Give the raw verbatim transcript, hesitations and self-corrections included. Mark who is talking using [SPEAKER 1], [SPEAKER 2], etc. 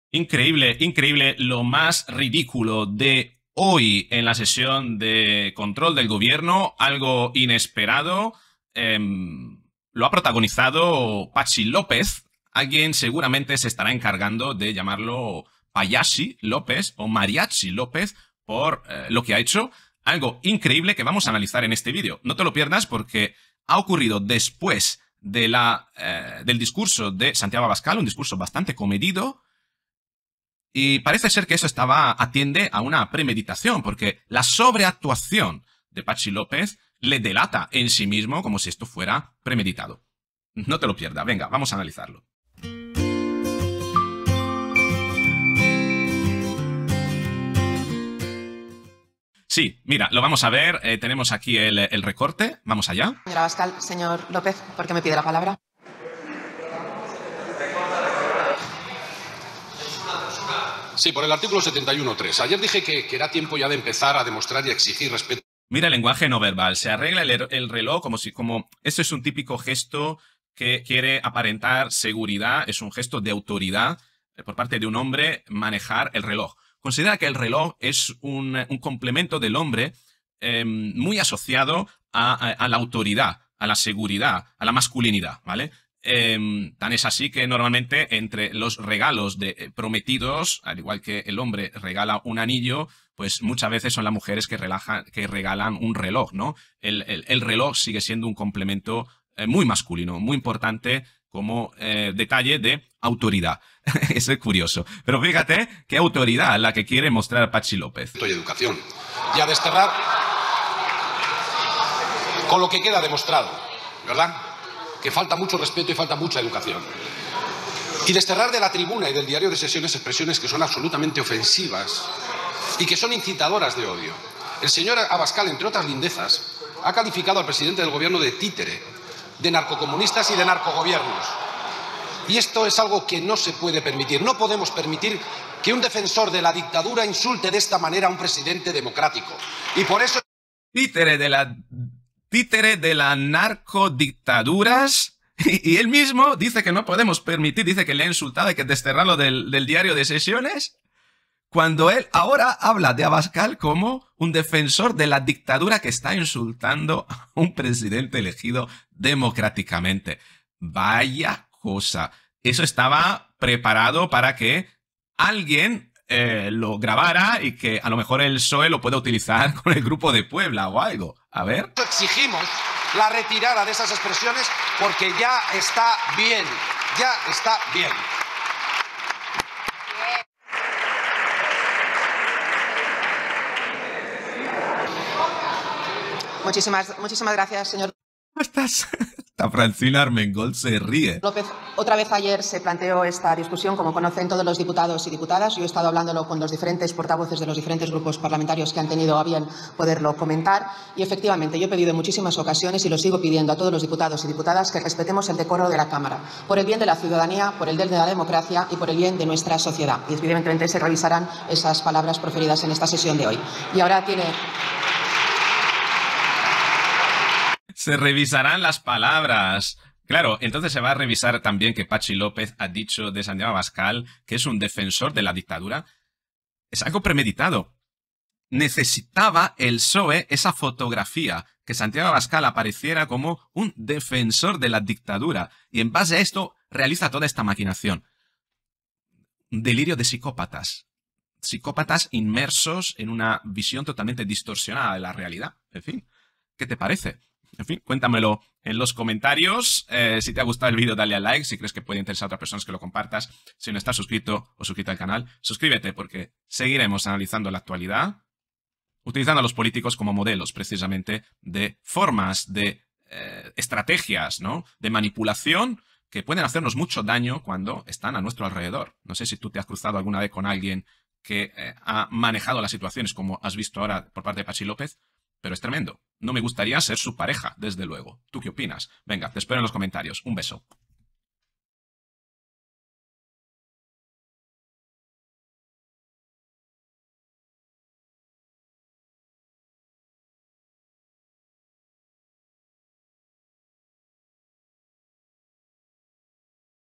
[SPEAKER 1] Increíble, increíble. Lo más ridículo de hoy en la sesión de control del gobierno, algo inesperado, eh, lo ha protagonizado Patxi López. Alguien seguramente se estará encargando de llamarlo Payasi López o Mariachi López por eh, lo que ha hecho. Algo increíble que vamos a analizar en este vídeo. No te lo pierdas porque ha ocurrido después de la, eh, del discurso de Santiago Abascal, un discurso bastante comedido. Y parece ser que eso estaba, atiende a una premeditación, porque la sobreactuación de Patxi López le delata en sí mismo como si esto fuera premeditado. No te lo pierdas, venga, vamos a analizarlo. Sí, mira, lo vamos a ver, eh, tenemos aquí el, el recorte, vamos allá.
[SPEAKER 2] Señora Abascal, señor López, ¿por qué me pide la palabra?
[SPEAKER 3] Sí, por el artículo setenta y uno punto tres. Ayer dije que, que era tiempo ya de empezar a demostrar y a exigir respeto.
[SPEAKER 1] Mira el lenguaje no verbal. Se arregla el, el reloj como si... como Esto es un típico gesto que quiere aparentar seguridad. Es un gesto de autoridad eh, por parte de un hombre manejar el reloj. Considera que el reloj es un, un complemento del hombre eh, muy asociado a, a, a la autoridad, a la seguridad, a la masculinidad, ¿vale? Eh, tan es así que normalmente entre los regalos de eh, prometidos, al igual que el hombre regala un anillo, pues muchas veces son las mujeres que, relajan, que regalan un reloj, ¿no? El, el, el reloj sigue siendo un complemento eh, muy masculino, muy importante como eh, detalle de autoridad. Eso es curioso. Pero fíjate qué autoridad la que quiere mostrar Patxi López.
[SPEAKER 3] Y educación. Y a desterrar con lo que queda demostrado, ¿verdad? Que falta mucho respeto y falta mucha educación. Y desterrar de la tribuna y del diario de sesiones expresiones que son absolutamente ofensivas y que son incitadoras de odio. El señor Abascal, entre otras lindezas, ha calificado al presidente del gobierno de títere, de narcocomunistas y de narcogobiernos. Y esto es algo que no se puede permitir. No podemos permitir que un defensor de la dictadura insulte de esta manera a un presidente democrático. Y por eso...
[SPEAKER 1] Títere de la... títere de las narcodictaduras, y, y él mismo dice que no podemos permitir, dice que le ha insultado, hay que desterrarlo del, del diario de sesiones, cuando él ahora habla de Abascal como un defensor de la dictadura que está insultando a un presidente elegido democráticamente. Vaya cosa. Eso estaba preparado para que alguien eh, lo grabara y que a lo mejor el P S O E lo pueda utilizar con el Grupo de Puebla o algo. A ver.
[SPEAKER 3] Exigimos la retirada de esas expresiones porque ya está bien, ya está bien.
[SPEAKER 2] Muchísimas, muchísimas gracias, señor
[SPEAKER 1] Estás... Esta Francina Armengol se ríe.
[SPEAKER 2] López. Otra vez ayer se planteó esta discusión, como conocen todos los diputados y diputadas. Yo he estado hablándolo con los diferentes portavoces de los diferentes grupos parlamentarios que han tenido a bien poderlo comentar. Y efectivamente, yo he pedido en muchísimas ocasiones y lo sigo pidiendo a todos los diputados y diputadas que respetemos el decoro de la Cámara, por el bien de la ciudadanía, por el bien de la democracia y por el bien de nuestra sociedad. Y evidentemente se revisarán esas palabras proferidas en esta sesión de hoy. Y ahora tiene...
[SPEAKER 1] Se revisarán las palabras. Claro, entonces se va a revisar también que Patxi López ha dicho de Santiago Abascal que es un defensor de la dictadura. Es algo premeditado. Necesitaba el P S O E esa fotografía, que Santiago Abascal apareciera como un defensor de la dictadura. Y en base a esto realiza toda esta maquinación. Un delirio de psicópatas. Psicópatas inmersos en una visión totalmente distorsionada de la realidad. En fin, ¿qué te parece? En fin, cuéntamelo en los comentarios. Eh, si te ha gustado el vídeo, dale a like. Si crees que puede interesar a otras personas, que lo compartas. Si no estás suscrito o suscrito al canal, suscríbete porque seguiremos analizando la actualidad, utilizando a los políticos como modelos, precisamente, de formas, de eh, estrategias, ¿no? De manipulación que pueden hacernos mucho daño cuando están a nuestro alrededor. No sé si tú te has cruzado alguna vez con alguien que eh, ha manejado las situaciones como has visto ahora por parte de Patxi López. Pero es tremendo. No me gustaría ser su pareja, desde luego. ¿Tú qué opinas? Venga, te espero en los comentarios. Un beso.